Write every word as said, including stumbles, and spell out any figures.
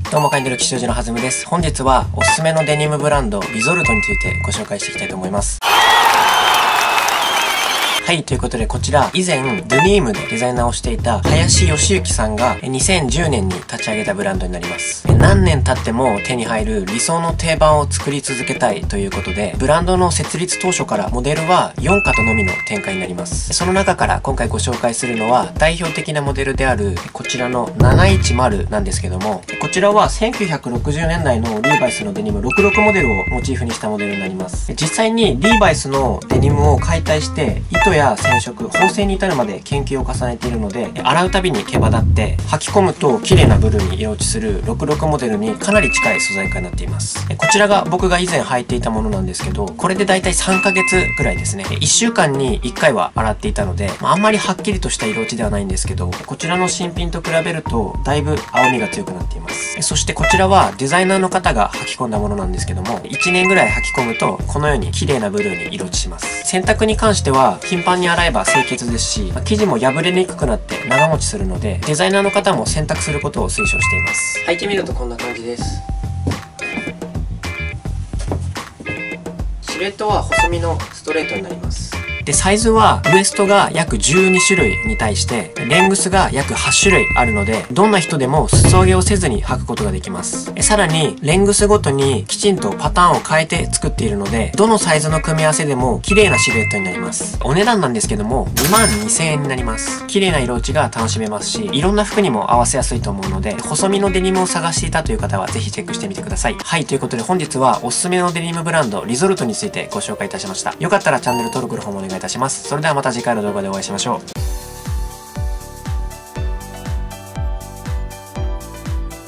どうも、カインドル吉祥寺のはずむです。本日はおすすめのデニムブランドリゾルトについてご紹介していきたいと思います。はい、ということでこちら以前ドゥニームでデザイナーをしていた林義行さんがにせんじゅうねんに立ち上げたブランドになります。何年経っても手に入る理想の定番を作り続けたいということで、ブランドの設立当初からモデルはよん型のみの展開になります。その中から今回ご紹介するのは代表的なモデルであるこちらのなないちまるなんですけども、こちらはせんきゅうひゃくろくじゅうねんだいのリーバイスのデニムろくじゅうろくモデルをモチーフにしたモデルになります。実際にリーバイスのデニムを解体して糸や染色、縫製に至るまで研究を重ねているので、洗うたびに毛羽立って履き込むと綺麗なブルーに色落ちするろくじゅうろくモデルにかなり近い素材感になっています。こちらが僕が以前履いていたものなんですけど、これでだいたいさんかげつくらいですね。いっしゅうかんにいっかいは洗っていたので、あんまりはっきりとした色落ちではないんですけど、こちらの新品と比べるとだいぶ青みが強くなっています。そしてこちらはデザイナーの方が履き込んだものなんですけども、いちねんぐらい履き込むとこのように綺麗なブルーに色落ちします。洗濯に関しては頻繁に洗えば清潔ですし、生地も破れにくくなって長持ちするので、デザイナーの方も選択することを推奨しています。履いてみるとこんな感じです。シルエットは細身のストレートになります。で、サイズはウエストが約じゅうにしゅるいに対してレングスが約はちしゅるいあるので、どんな人でも裾上げをせずに履くことができます。さらにレングスごとにきちんとパターンを変えて作っているので、どのサイズの組み合わせでも綺麗なシルエットになります。お値段なんですけどもにまんにせんえんになります。綺麗な色落ちが楽しめますし、いろんな服にも合わせやすいと思うので、細身のデニムを探していたという方はぜひチェックしてみてください。はい、ということで本日はおすすめのデニムブランドリゾルトについてご紹介いたしました。よかったらチャンネル登録の方もお願いいたします。それではまた次回の動画でお会いしましょう。